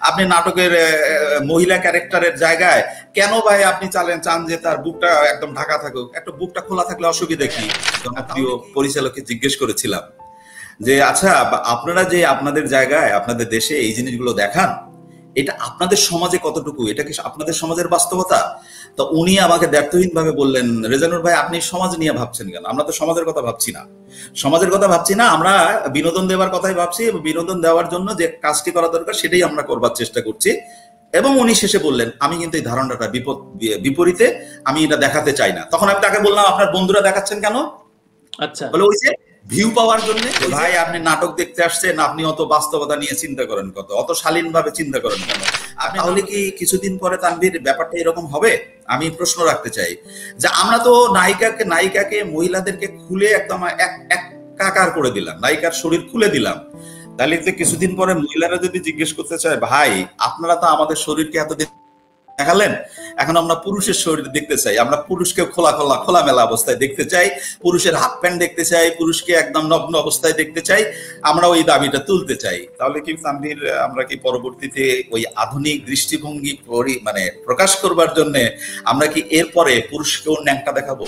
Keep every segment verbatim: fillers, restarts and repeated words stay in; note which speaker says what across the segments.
Speaker 1: আপনি নাটকের মহিলা ক্যারেক্টারের জায়গায় কেন ভাই আপনি চালেন চান যে তার বুকটা একদম ঢাকা থাকুক? একটা বুকটা খোলা থাকলে অসুবিধা কি? জনপ্রিয় পরিচালককে জিজ্ঞেস করেছিলাম যে আচ্ছা আপনারা যে আপনাদের জায়গায় আপনাদের দেশে এই জিনিসগুলো দেখান, এটা আপনাদের সমাজে কতটুকু, এটা কি আপনাদের সমাজের বাস্তবতা? তো উনি আমাকে দ্ব্যর্থহীন ভাবে বললেন, রেজানুর ভাই আপনি সমাজ নিয়ে ভাবছেন কেন? আমরা তো সমাজের কথা ভাবছি না, সমাজের কথা ভাবছি না, আমরা বিনোদন দেওয়ার কথাই ভাবছি এবং বিনোদন দেওয়ার জন্য যে কাজটি করা দরকার সেটাই আমরা করবার চেষ্টা করছি। এবং উনি শেষে বললেন আমি কিন্তু এই ধারণাটা বিপদ বিপরীতে, আমি এটা দেখাতে চাই না। তখন আমি তাকে বললাম আপনার বন্ধুরা দেখাচ্ছেন কেন? আচ্ছা, বলে ওই যে ভিউ পাওয়ার জন্য। ভাই আপনি নাটক দেখতে আসছেন, আপনি অত বাস্তবতা নিয়ে চিন্তা করেন কত, অত শালীন ভাবে চিন্তা করেন কেন? তাহলে কি কিছুদিন পরে তানভীর ব্যাপারটা এরকম হবে? আমি প্রশ্ন রাখতে চাই যে আমরা তো নায়িকাকে নায়িকাকে মহিলাদেরকে খুলে একদম একাকার করে দিলাম, নায়িকার শরীর খুলে দিলাম। তাহলে কিছুদিন পরে মহিলারা যদি জিজ্ঞেস করতে চায় ভাই আপনারা তো আমাদের শরীরকে এতদিন দেখালেন, এখন আমরা পুরুষের শরীর দেখতে চাই, আমরা পুরুষকে খোলা খোলা খোলামেলা অবস্থায় দেখতে চাই, পুরুষের হাফ প্যান্ট দেখতে চাই, পুরুষকে একদম নগ্ন অবস্থায় দেখতে চাই, আমরা ওই দাবিটা তুলতে চাই। তাহলে কি তানভীর আমরা কি পরবর্তীতে ওই আধুনিক দৃষ্টিভঙ্গি মানে প্রকাশ করবার জন্য আমরা কি এরপরে পুরুষকেও ন্যাংটা দেখাবো?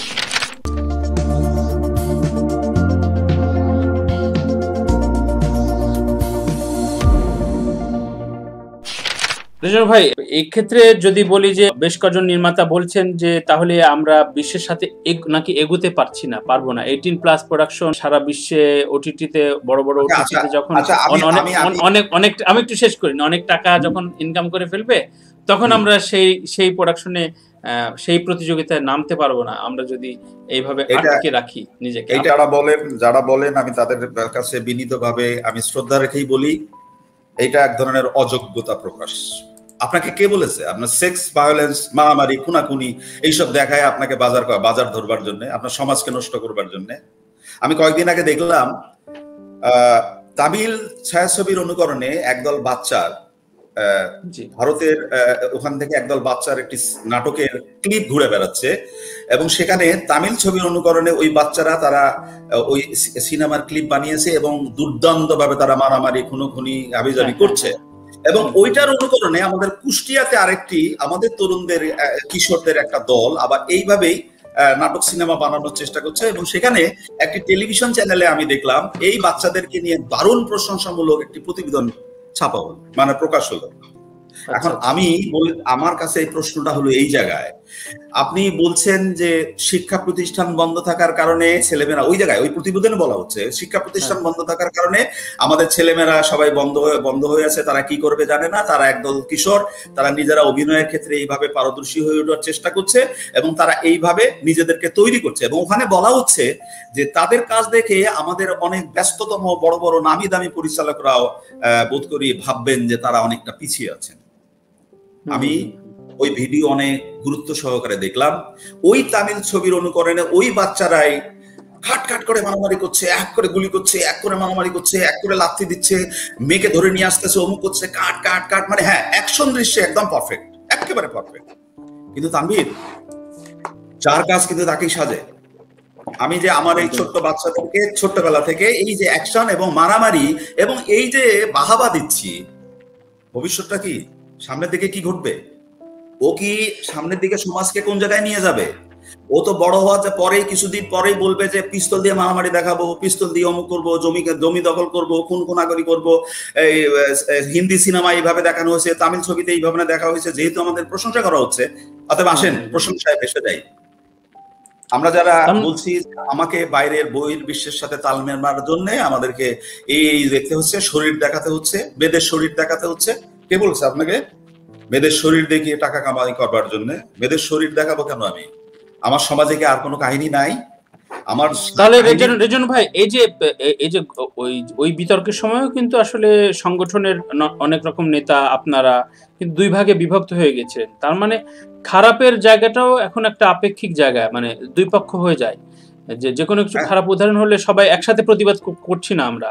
Speaker 2: রেজানুর ভাই, এই ক্ষেত্রে যদি বলি যে বেশ কজন নির্মাতা বলছেন যে তাহলে আমরা বিশ্বের সাথে নাকি এগোতে পারছি না, পারবো না। এইটিন প্লাস প্রোডাকশন সারা বিশ্বে ওটিটিতে বড় বড় ওটিটিতে যখন অনেক অনেক আমি একটু শেষ করি না, অনেক টাকা যখন ইনকাম করে ফেলবে তখন আমরা সেই সেই প্রোডাকশনে সেই প্রতিযোগিতায় নামতে পারবো না আমরা যদি এইভাবে আটকে রাখি নিজেকে।
Speaker 1: এটা যারা বলেন যারা বলেন আমি তাদের কাছে বিনীতভাবে আমি শ্রদ্ধা রেখেই বলি, এটা এক ধরনের অযোগ্যতা প্রকাশ। আপনাকে কে বলেছে আপনার সেক্স ভায়োলেন্স, মারামারি, খুনাখুনি এইসব দেখায় আপনাকে বাজার বাজার ধরবার জন্য, আপনার সমাজকে নষ্ট করবার জন্য? আমি কয়েকদিন আগে দেখলাম আহ তামিল ছায়াছবির অনুকরণে একদল বাচ্চার ভারতের ওখান থেকে একদল বাচ্চার একটি নাটকের ক্লিপ ঘুরে বেড়াচ্ছে এবং সেখানে তামিল ছবির অনুকরণে ওই বাচ্চারা তারা ওই সিনেমার ক্লিপ বানিয়েছে এবং দুর্দান্ত ভাবে তারা মারামারি, খুনোখুনি, হাবিজাবি করছে। এবং ওইটার অনুকরণে আমাদের কুষ্টিয়াতে আরেকটি আমাদের তরুণদের কিশোরদের একটা দল আবার এইভাবেই নাটক সিনেমা বানানোর চেষ্টা করছে এবং সেখানে একটি টেলিভিশন চ্যানেলে আমি দেখলাম এই বাচ্চাদেরকে নিয়ে দারুণ প্রশংসামূলক একটি প্রতিবেদন ছাপা হলো, মানে প্রকাশ হলো। এখন আমি বলি আমার কাছে এই প্রশ্নটা হলো এই জায়গায়, আপনি বলছেন যে শিক্ষা প্রতিষ্ঠান বন্ধ থাকার কারণে ছেলেমেয়েরা ওই জায়গায় ওই প্রতিবেদনে বলা হচ্ছে শিক্ষা প্রতিষ্ঠান বন্ধ থাকার কারণে আমাদের ছেলেমেয়েরা সবাই বন্ধ হয়ে বন্ধ হয়ে আছে, তারা কি করবে জানে না, তারা একদল কিশোর, তারা নিজেরা অভিনয়ের ক্ষেত্রে এইভাবে পারদর্শী হয়ে ওঠার চেষ্টা করছে এবং তারা এইভাবে নিজেদেরকে তৈরি করছে। এবং ওখানে বলা হচ্ছে যে তাদের কাজ দেখে আমাদের অনেক ব্যস্ততম বড় বড় নামি দামি পরিচালকরাও বোধ করি ভাববেন যে তারা অনেকটা পিছিয়ে আছেন। আমি ওই ভিডিও অনেক গুরুত্ব সহকারে দেখলাম, ওই তামিল ছবির অনুকরণে ওই বাচ্চারাই খাট খাট করে মারামারি করছে, এক করে গুলি করছে, এক করে মারামারি করছে, এক করে লাথি দিচ্ছে, মেয়েকে ধরে নিয়ে আসতেছে, অমুক করছে, কাট কাট কাট, মানে হ্যাঁ অ্যাকশন দৃশ্যে একদম পারফেক্ট, একেবারে পারফেক্ট। কিন্তু তানভীর যার কাজ কিন্তু তাকেই সাজে। আমি যে আমার এই ছোট্ট বাচ্চাদেরকে ছোট্টবেলা থেকে এই যে অ্যাকশন এবং মারামারি এবং এই যে বাহাবা দিচ্ছি, ভবিষ্যৎটা কি, সামনের দিকে কি ঘটবে? ও কি সামনের দিকে সমাজকে কোন জায়গায় নিয়ে যাবে? ও তো বড় হওয়ার পরে কিছুদিন পরেই বলবে যে পিস্তল দিয়ে মারামারি দেখাবো, পিস্তল দিয়ে অমুক করবো, জমি জমি দখল করবো, খুন খুনাখুনি করবো। এই হিন্দি সিনেমা এইভাবে দেখানো হয়েছে, তামিল ছবিতে এই ভাবনা দেখা হয়েছে, যেহেতু আমাদের প্রশংসা করা হচ্ছে অতএব আসেন প্রশংসায় ভেসে যাই। আমরা যারা বলছি আমাকে বাইরের বইয়ের বিশ্বের সাথে তাল মেলানোর জন্য আমাদেরকে এই দেখতে হচ্ছে, শরীর দেখাতে হচ্ছে, বেদের শরীর দেখাতে হচ্ছে। কে বলছে আপনাকে মেয়েদের শরীর দেখিয়ে টাকা কামাই করবার জন্য? মেয়েদের শরীর দেখাবো কেন আমি? আমার সমাজে কি আর কোনো কাহিনী নাই? আমার
Speaker 2: তাহলে রেজানুর ভাই এই যে এই যে ওই ওই বিতর্কের সময়ও কিন্তু আসলে সংগঠনের অনেক রকম নেতা আপনারা কিন্তু দুই ভাগে বিভক্ত হয়ে গেছেন, তার মানে খারাপের জায়গাটাও এখন একটা আপেক্ষিক জায়গা, মানে দুই পক্ষ হয়ে যায় যে যে কোনো কিছু খারাপ উদাহরণ হলে সবাই একসাথে প্রতিবাদ করছি না আমরা,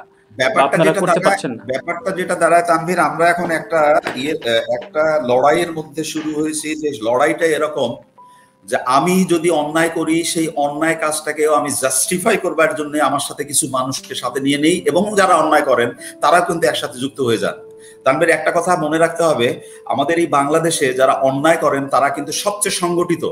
Speaker 1: ব্যাপারটা যেটা দাঁড়ায় তানভীর, আমরা এখন একটা একটা লড়াইয়ের মধ্যে শুরু হয়েছি, যে লড়াইটা এরকম যে আমি যদি অন্যায় করি সেই অন্যায় কাজটাকেও আমি জাস্টিফাই করবার জন্য আমার সাথে কিছু মানুষকে সাথে নিয়ে নেই এবং যারা অন্যায় করেন তারা কিন্তু একসাথে যুক্ত হয়ে যান। তানভীর, একটা কথা মনে রাখতে হবে, আমাদের এই বাংলাদেশে যারা অন্যায় করেন তারা কিন্তু সবচেয়ে সংগঠিত।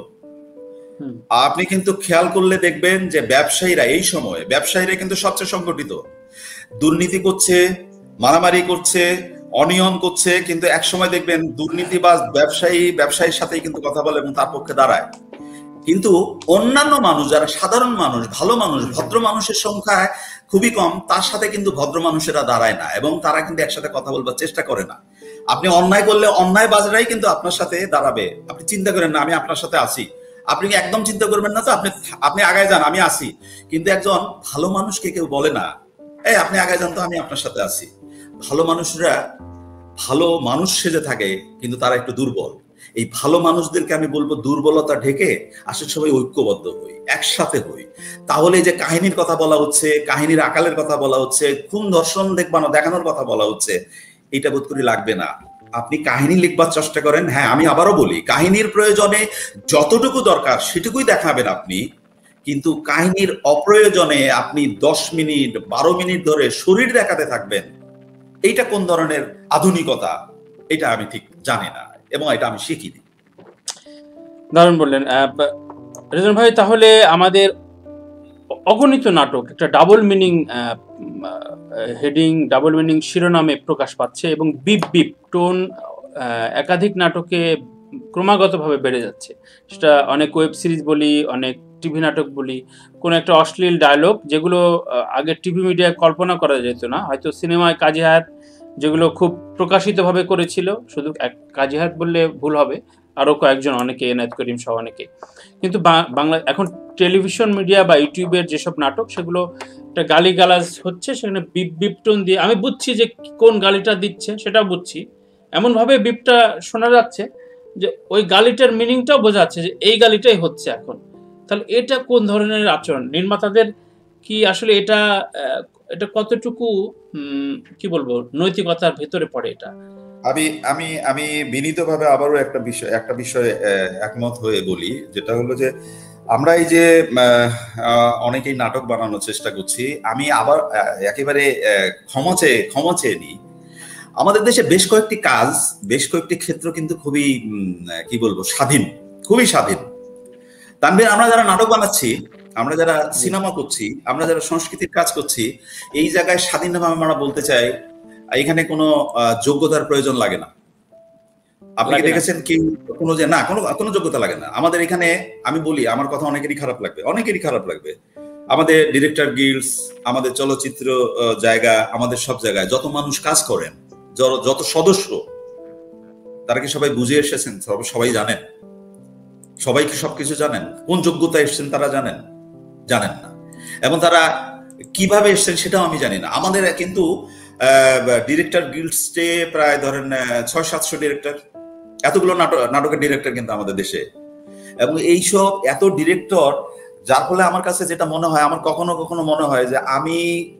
Speaker 1: আপনি কিন্তু খেয়াল করলে দেখবেন যে ব্যবসায়ীরা এই সময়ে ব্যবসায়ীরা কিন্তু সবচেয়ে সংগঠিত, দুর্নীতি করছে, মারামারি করছে, অনিয়ম করছে, কিন্তু এক সময় দেখবেন দুর্নীতিবাজ ব্যবসায়ী ব্যবসায়ীর সাথেই কিন্তু কথা বলে এবং তার পক্ষে দাঁড়ায়। কিন্তু অন্যান্য মানুষ যারা সাধারণ মানুষ, ভালো মানুষ, ভদ্র মানুষের সংখ্যা খুবই কম, তার সাথে কিন্তু ভদ্র মানুষেরা দাঁড়ায় না এবং তারা কিন্তু একসাথে কথা বলবার চেষ্টা করে না। আপনি অন্যায় করলে অন্যায় বাজারাই কিন্তু আপনার সাথে দাঁড়াবে। আপনি চিন্তা করেন না আমি আপনার সাথে আছি, আপনি একদম চিন্তা করবেন না তো, আপনি আপনি আগায় যান আমি আসি। কিন্তু একজন ভালো মানুষকে কেউ বলে না এই আপনি আগায় যান তো আমি আপনার সাথে আছি। ভালো মানুষরা ভালো মানুষ সেজে থাকে কিন্তু তারা একটু দুর্বল। এই ভালো মানুষদেরকে আমি বলবো দুর্বলতা ঢেকে আসলে সবাই ঐক্যবদ্ধ হই, একসাথে হই। তাহলে যে কাহিনীর কথা বলা হচ্ছে, কাহিনীর আকালের কথা বলা হচ্ছে, খুন ধর্ষণ দেখবানো দেখানোর কথা বলা হচ্ছে, এটা বোধ করি লাগবে না। আপনি কাহিনী লিখবার চেষ্টা করেন, হ্যাঁ আমি আবারও বলি কাহিনীর প্রয়োজনে যতটুকু দরকার সেটুকুই দেখাবেন আপনি, কিন্তু কাহিনীর অপ্রয়োজনে আপনি দশ মিনিট বারো মিনিট ধরে শরীর দেখাতে থাকবেন, এইটা কোন ধরনের আধুনিকতা এটা আমি ঠিক জানি না এবং এটা আমি শিখিনি।
Speaker 2: দারুণ বললেন রেজন ভাই। তাহলে আমাদের অগণিত নাটক একটা double meaning heading, double meaning শিরোনামে প্রকাশ পাচ্ছে এবং বিপ বিপ টোন একাধিক নাটকে ক্রমাগতভাবে বেড়ে যাচ্ছে। সেটা অনেক ওয়েব সিরিজ বলি, অনেক টিভি নাটক বলি, কোনো একটা অশ্লীল ডায়লগ যেগুলো আগে টিভি মিডিয়ায় কল্পনা করা যেত না, হয়তো সিনেমায় কাজী হায়াত যেগুলো খুব প্রকাশিতভাবে করেছিল, শুধু এক কাজী হায়াত বললে ভুল হবে, আরও কয়েকজন, অনেকে, এনায়েত করিম সহ অনেকে। কিন্তু বাংলা এখন টেলিভিশন মিডিয়া বা ইউটিউবের যেসব নাটক সেগুলো একটা গালিগালাজ হচ্ছে, সেখানে বিপ বিপ টোন দিয়ে আমি বুঝছি যে কোন গালিটা দিচ্ছে সেটা বুঝছি, এমনভাবে বিপটা শোনা যাচ্ছে যে ওই গালিটার মিনিংটাও বোঝা যাচ্ছে যে এই গালিটাই হচ্ছে এখন। তাহলে এটা কোন ধরনের আচরণ? নির্মাতাদের কি আসলে এটা এটা কতটুকু কি বলবো নৈতিকতার ভেতরে পড়ে? এটা
Speaker 1: আমি আমি আমি বিনীতভাবে আবারও একটা বিষয় একটা বিষয়ে একমত হয়ে বলি, যেটা হলো যে আমরা এই যে অনেকেই নাটক বানানোর চেষ্টা করছি, আমি আবার একেবারে ক্ষমা চেয়ে ক্ষমা চেয়ে নিই। আমাদের দেশে বেশ কয়েকটি কাজ, বেশ কয়েকটি ক্ষেত্র কিন্তু খুবই কি বলবো স্বাধীন, খুবই স্বাধীন। তানভীর, আমরা যারা নাটক বানাচ্ছি, আমরা যারা সিনেমা করছি, আমরা যারা সংস্কৃতির কাজ করছি, এই জায়গায় স্বাধীনভাবে আমরা বলতে চাই এখানে কোনো যোগ্যতার প্রয়োজন লাগে না। আপনি কি দেখেছেন কি কোনো যে না কোনো কোনো যোগ্যতা লাগে না আমাদের এখানে? আমি বলি, আমার কথা অনেকেরই খারাপ লাগবে, অনেকেরই খারাপ লাগবে। আমাদের ডিরেক্টর গিল্ডস, আমাদের চলচ্চিত্র জায়গা, আমাদের সব জায়গায় যত মানুষ কাজ করেন, যত সদস্য, তারা কি সবাই বুঝে এসেছেন? সবাই জানেন? সবাই কি সবকিছু জানেন? কোন যোগ্যতা এসেছেন তারা জানেন? জানেন না। এবং তারা কিভাবে এসেছেন সেটাও আমি জানি না। আমাদের কিন্তু ডিরেক্টর গিল্ডসে প্রায় ধরেন ছয় সাতশো ডিরেক্টর, এতগুলো নাটক নাটকের ডিরেক্টর কিন্তু আমাদের দেশে। এবং এইসব এত ডিরেক্টর, যার ফলে আমার কাছে যেটা মনে হয়, আমার কখনো কখনো মনে হয় যে আমি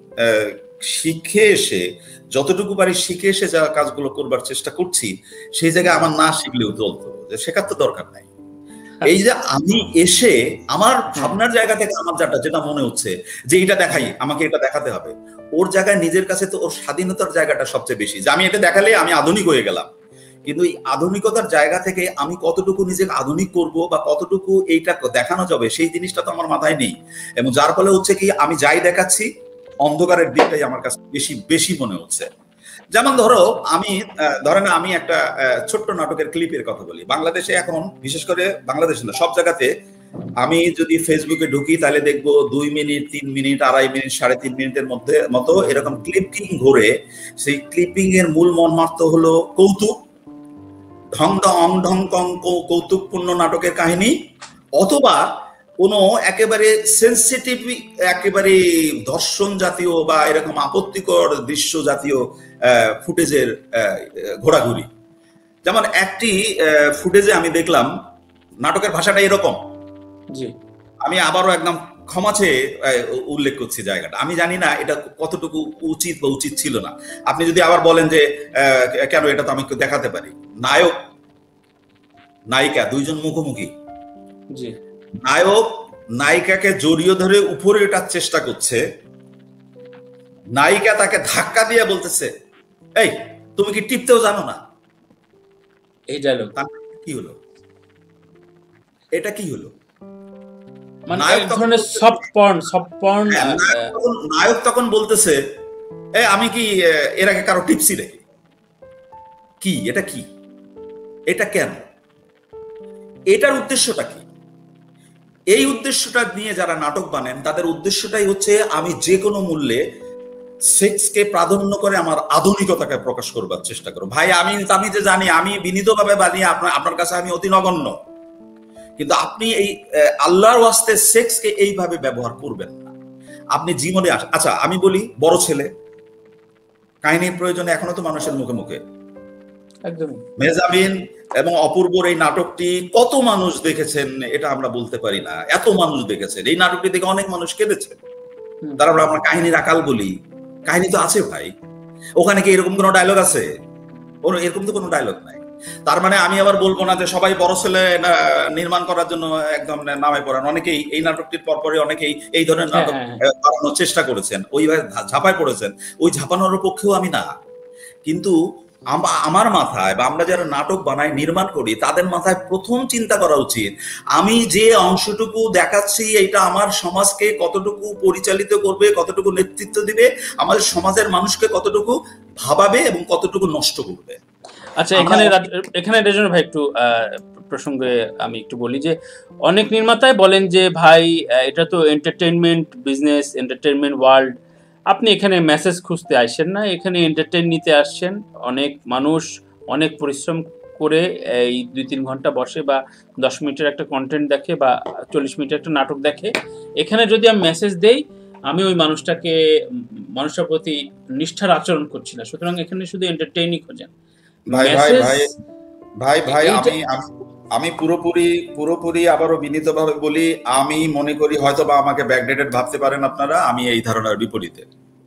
Speaker 1: শিখে এসে যতটুকু পারি শিখে এসে যা কাজগুলো করবার চেষ্টা করছি, সেই জায়গায় আমার না শিখলেও চলতো, যে শেখার তো দরকার নাই। এই যে আমি এসে আমার ভাবনার জায়গা থেকে আমার যেটা যেটা মনে হচ্ছে যে এটা দেখাই, আমাকে এটা দেখাতে হবে, ওর জায়গায় নিজের কাছে তো ওর স্বাধীনতার জায়গাটা সবচেয়ে বেশি, যে আমি এটা দেখালে আমি আধুনিক হয়ে গেলাম। কিন্তু এই আধুনিকতার জায়গা থেকে আমি কতটুকু নিজেকে আধুনিক করব বা কতটুকু এইটা দেখানো যাবে, সেই জিনিসটা তো আমার মাথায় নেই। এবং যার ফলে হচ্ছে কি, আমি যাই দেখাচ্ছি অন্ধকারের দিকটাই আমার কাছে বেশি বেশি মনে হচ্ছে। যেমন ধরো, আমি ধরেন আমি একটা ছোট্ট নাটকের ক্লিপের কথা বলি। বাংলাদেশে এখন, বিশেষ করে বাংলাদেশে না, সব জায়গাতে আমি যদি ফেসবুকে ঢুকি তাহলে দেখবো দুই মিনিট, তিন মিনিট, আড়াই মিনিট, সাড়ে তিন মিনিটের মধ্যে মতো এরকম ক্লিপিং ঘুরে। সেই ক্লিপিং এর মূল মর্মার্থ হলো কৌতুক, ঢং ঢং ঢং কং কৌতুকপূর্ণ নাটকের কাহিনী, অথবা কোনো একেবারে সেন্সিটিভ, একেবারে ধর্ষণ জাতীয় বা এরকম আপত্তিকর দৃশ্য জাতীয় ফুটেজের ঘোরাঘুরি। যেমন একটি ফুটেজে আমি দেখলাম নাটকের ভাষাটা এরকম, আমি আবারও একদম ক্ষমা চেয়ে উল্লেখ করছি জায়গাটা, আমি জানি না এটা কতটুকু উচিত বা উচিত ছিল না। আপনি যদি আবার বলেন যে কেন, এটা তো আমি দেখাতে পারি। নায়ক নায়িকা দুইজন মুখোমুখি, নায়ক নায়িকাকে জড়িয়ে ধরে উপরে ওঠার চেষ্টা করছে, নায়িকা তাকে ধাক্কা দিয়ে বলতেছে এই তুমি কি টিপতেও জানো না?
Speaker 2: এই ডায়লগ
Speaker 1: কি হলো? এটা কি হলো?
Speaker 2: মানে এক ধরনের সফট পর্ন, সফট পর্ন।
Speaker 1: নায়ক তখন বলতেছে, এ আমি কি এর আগে কারো টিপসি রে? কি এটা? কি এটা? কেন? এটার উদ্দেশ্যটা কি? এই উদ্দেশ্যটা নিয়ে যারা নাটক বানান তাদের উদ্দেশ্যটাই হচ্ছে আমি যে কোনো মূল্যে সেক্সকে প্রাধান্য করে আমার আধুনিকতাকে প্রকাশ করবার চেষ্টা করো। ভাই আমি আমি যে জানি আমি বিনীতভাবে বানিয়ে আপনার আপনার কাছে আমি অতি নগণ্য, কিন্তু আপনি এই আল্লাহর ওয়াস্তে সেক্সকে এইভাবে ব্যবহার করবেন না। আপনি জীবনে আচ্ছা আমি বলি, বড় ছেলে কাহিনীর প্রয়োজনে এখনো তো মানুষের মুখে মুখে
Speaker 2: একদম।
Speaker 1: মেজাবিন এবং অপূর্বর এই নাটকটি কত মানুষ দেখেছেন এটা আমরা বলতে পারি না, এত মানুষ দেখেছেন এই নাটকটি দেখে, অনেক মানুষ কেঁদেছেন। তারপর আমরা কাহিনীর আকাল বলি, কাহিনী তো আছে ভাই, ওখানে কি এরকম কোনো ডায়লগ আছে? ওর এরকম তো কোনো ডায়লগ নাই। তার মানে আমি আবার বলবো না যে সবাই বড় ছেলে নির্মাণ করার জন্য একদম নামে পড়ান। অনেকেই এই নাটকটির পরপরই অনেকেই এই ধরনের নাটক বানানোর চেষ্টা করেছেন, ওইভাবে ঝাঁপায় পড়েছেন। ওই ঝাঁপানোর পক্ষেও আমি না, কিন্তু আমার মাথায় বা আমরা যারা নাটক বানাই, নির্মাণ করি, তাদের মাথায় প্রথম চিন্তা করা উচিত আমি যে অংশটুকু দেখাচ্ছি এটা আমার সমাজকে কতটুকু পরিচালিত করবে, কতটুকু নেতৃত্ব দিবে, আমাদের সমাজের মানুষকে কতটুকু ভাবাবে এবং কতটুকু নষ্ট করবে।
Speaker 2: আচ্ছা, এখানে এখানে রেজন ভাই একটু প্রসঙ্গে আমি একটু বলি যে অনেক নির্মাতাই বলেন যে ভাই এটা তো এন্টারটেইনমেন্ট বিজনেস, এন্টারটেইনমেন্ট ওয়ার্ল্ড, আপনি এখানে মেসেজ খুঁজতে আসেন না, এখানে এন্টারটেইন নিতে আসছেন। অনেক মানুষ অনেক পরিশ্রম করে এই দুই তিন ঘন্টা বসে বা দশ মিনিটের একটা কন্টেন্ট দেখে বা চল্লিশ মিনিটের একটা নাটক দেখে। এখানে যদি আমি মেসেজ দেই, আমি ওই মানুষটাকে মানুষের প্রতি নিষ্ঠার আচরণ করছি না। সুতরাং এখানে শুধু এন্টারটেইনই খোঁজেন।
Speaker 1: ভাই ভাই ভাই ভাই ভাই আমি আমি পুরোপুরি পুরোপুরি আবারও বিনীতভাবে বলি, আমি মনে করি হয়তো বা আমাকে ব্যাকডেটেড ভাবতে পারেন আপনারা, আমি এই ধারণার বিপরীতে।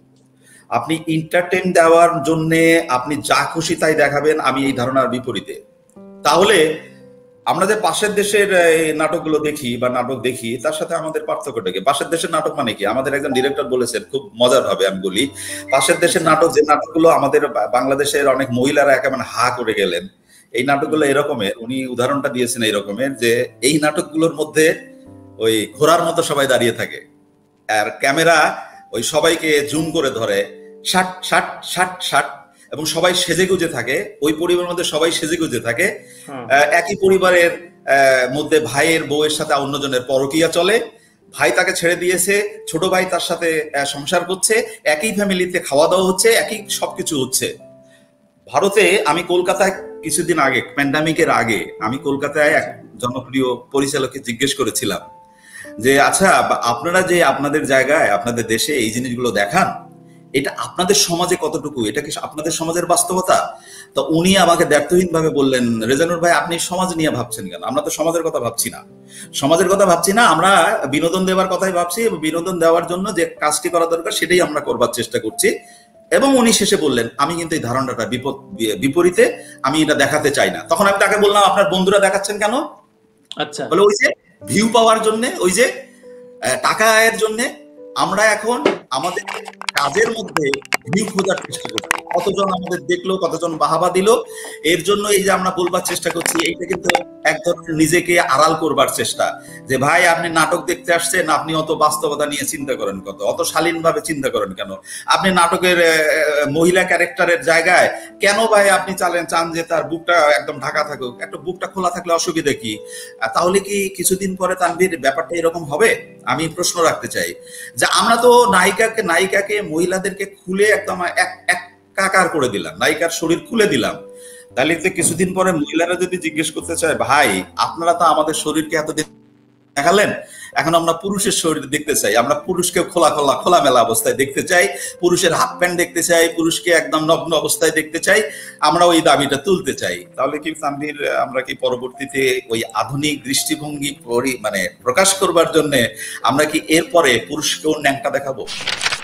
Speaker 1: আপনি এন্টারটেইন দেওয়ার জন্য আপনি যা খুশি তাই দেখাবেন, আমি এই ধারণার বিপরীতে। তাহলে আমরা যে পাশের দেশের নাটকগুলো দেখি বা নাটক দেখি, তার সাথে আমাদের পার্থক্যটা কি? পাশের দেশের নাটক মানে কি? আমাদের একজন ডিরেক্টর বলেছেন খুব মজার ভাবে, আমি বলি পাশের দেশের নাটক যে নাটকগুলো আমাদের বাংলাদেশের অনেক মহিলারা একেবারে হা করে গেলেন, এই নাটকগুলো এরকমের, উনি উদাহরণটা দিয়েছেন এই রকমের যে এই নাটকগুলোর মধ্যে ওই ঘোড়ার মতো সবাই দাঁড়িয়ে থাকে, আর ক্যামেরা ওই সবাইকে জুম করে ধরে, ষাট ষাট ষাট ষাট, এবং সবাই সেজে গুজে থাকে। ওই পরিবারের মধ্যে সবাই সেজে গুজে থাকে। একই পরিবারের মধ্যে ভাইয়ের বউয়ের সাথে অন্যজনের পরকীয়া চলে, ভাই তাকে ছেড়ে দিয়েছে, ছোট ভাই তার সাথে সংসার করছে, একই ফ্যামিলিতে খাওয়া দাওয়া হচ্ছে, একই সবকিছু হচ্ছে। ভারতে আমি কলকাতায় কিছুদিন আগে, প্যান্ডামিকের আগে, আমি কলকাতায় এক জনপ্রিয় পরিচালককে জিজ্ঞেস করেছিলাম যে আচ্ছা আপনারা যে আপনাদের জায়গায় আপনাদের দেশে এই জিনিসগুলো দেখান, এটা আপনাদের সমাজে কতটুকু, এটা কি আপনাদের সমাজের বাস্তবতা? তো উনি আমাকে দ্ব্যর্থহীন ভাবে বললেন, রেজানুর ভাই আপনি সমাজ নিয়ে ভাবছেন কেন? আমরা তো সমাজের কথা ভাবছি না, সমাজের কথা ভাবছি না, আমরা বিনোদন দেওয়ার কথাই ভাবছি, এবং বিনোদন দেওয়ার জন্য যে কাজটি করা দরকার সেটাই আমরা করবার চেষ্টা করছি। এবং উনি শেষে বললেন আমি কিন্তু এই ধারণাটা বিপরীতে, আমি এটা দেখাতে চাই না। তখন আমি তাকে বললাম আপনার বন্ধুরা দেখাচ্ছেন কেন?
Speaker 2: আচ্ছা,
Speaker 1: বলে ওই যে ভিউ পাওয়ার জন্য, ওই যে টাকা আয়ের জন্য। আমরা এখন আমাদের কাজের মধ্যে ভিউ খোঁজার চেষ্টা করছি, কতজন আমাদের দেখলো, কতজন বাহাবা দিল, এর জন্য এই যে আমরা বলবার চেষ্টা করছি, এইটা কিন্তু এক ধরনের নিজেকে আড়াল করবার চেষ্টা। যে ভাই আপনি নাটক দেখতে আসছেন, আপনি অত বাস্তবতা নিয়ে চিন্তা করেন কত, অত শালীন ভাবে চিন্তা করেন কেন? আপনি নাটকের মহিলা ক্যারেক্টারের জায়গায় কেন ভাই আপনি চালেন চান যে তার বুকটা একদম ঢাকা থাকুক? একটা বুকটা খোলা থাকলে অসুবিধা কি? তাহলে কি কিছুদিন পরে তানভীর ব্যাপারটা এরকম হবে? আমি প্রশ্ন রাখতে চাই যে আমরা তো নায়িকাকে নায়িকাকে মহিলাদেরকে খুলে একদম এক একাকার করে দিলাম, নায়িকার শরীর খুলে দিলাম। তাহলে কিছুদিন পরে মহিলারা যদি জিজ্ঞেস করতে চায় ভাই আপনারা তো আমাদের শরীরকে এতদিন দেখালেন, এখন আমরা পুরুষের শরীর দেখতে চাই, আমরা পুরুষকে খোলা খোলা খোলামেলা অবস্থায় দেখতে চাই, পুরুষের হাফ প্যান্ট দেখতে চাই, পুরুষকে একদম নগ্ন অবস্থায় দেখতে চাই, আমরা ওই দাবিটা তুলতে চাই। তাহলে কি তানভীর আমরা কি পরবর্তীতে ওই আধুনিক দৃষ্টিভঙ্গি মানে প্রকাশ করবার জন্য আমরা কি এরপরে পুরুষকেও ন্যাংটা দেখাবো?